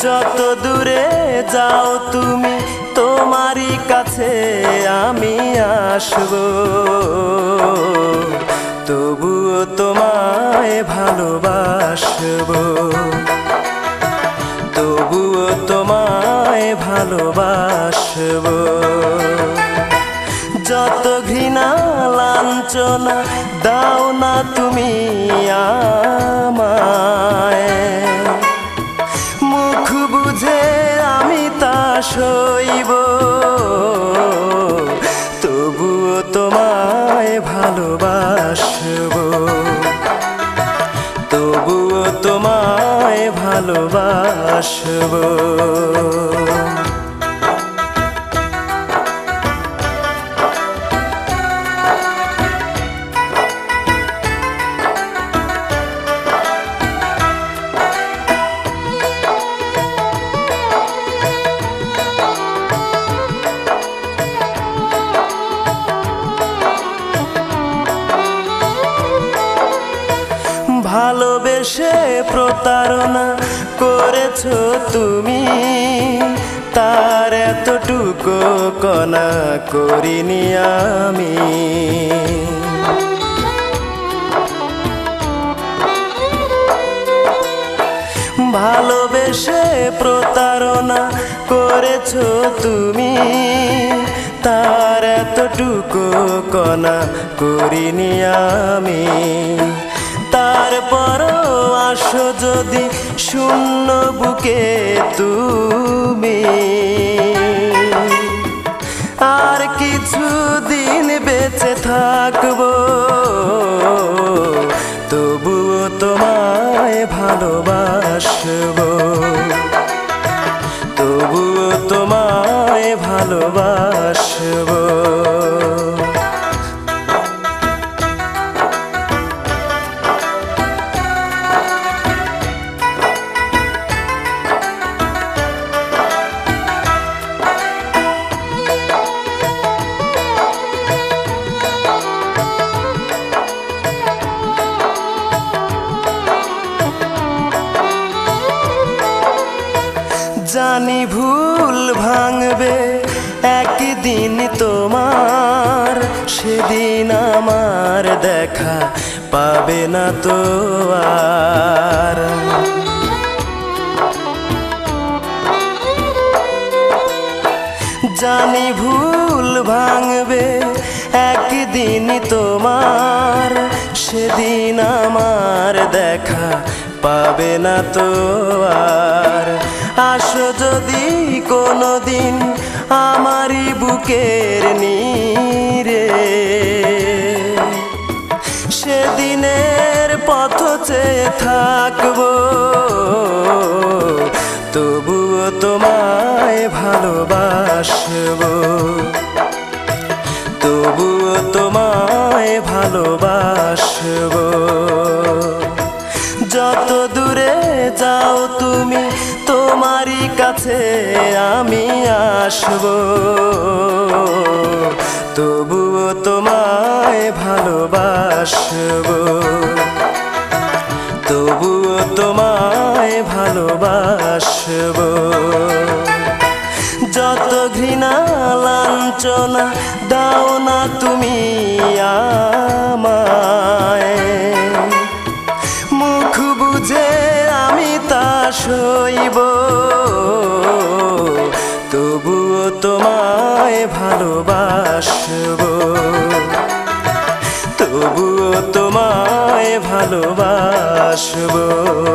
যত দূরে যাও তুমি তোমারই কাছে আমি আসব, তবুও তোমায় ভালোবাসব, তবুও তোমায় ভালোবাসব। যত ঘৃণা লাঞ্ছনা দাও না তুমি আমায়, মুখ বুঝে আমি তা সইব, তবুও তোমায় ভালোবাসব, তবুও তোমায় ভালোবাসব। ভালোবেসে প্রতারণা করেছো তুমি, তার এতটুকু কণা করিনি আমি। ভালোবেসে প্রতারণা করেছো তুমি, তার এতটুকু কণা করিনি আমি। তারপরও আসো যদি শূন্য বুকে তুমি, আর কিছুদিন বেঁচে থাকবো, তবুও তোমায় ভালোবাসব, তবুও তোমায় ভালোবাসব। জানি ভুল ভাঙবে একদিন তোমার, সেদিন আমার দেখা পাবে না তো আর। জানি ভুল ভাঙবে একদিন তোমার, সেদিন আমার দেখা পাবে না তো আর। আসো যদি কোনোদিন আমারই বুকের নীরে, সেদিনের পথ চেয়ে থাকবো, তবুও তোমায় ভালোবাসব, তবুও তোমায় ভালোবাসব। যত দূরে যাও তুমি তোমারই কাছে আমি আসব, তবুও তোমায় ভালোবাসব, তবুও তোমায় ভালোবাসব। যত ঘৃণা লাঞ্ছনা দাও না তুমি আমায়, মুখ বুঝে আমি তা সইব, তবুও তোমায় ভালোবাসব, তবুও তোমায় ভালোবাসব।